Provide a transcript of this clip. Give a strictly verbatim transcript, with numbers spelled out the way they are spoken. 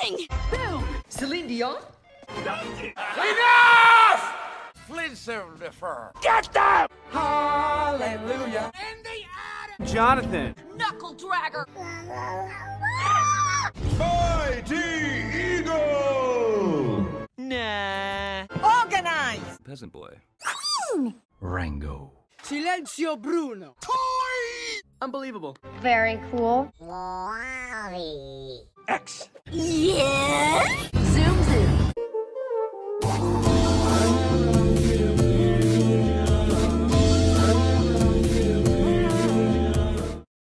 amazing! Boom! Celine Dion? Enough! F L D S M D F R. Get them! Hallelujah! And they added Jonathan. Knuckle dragger! Mighty Eagle! Nah. Organize! Peasant boy. Rango. Silenzio Bruno! Unbelievable. Very cool. X. Yeah!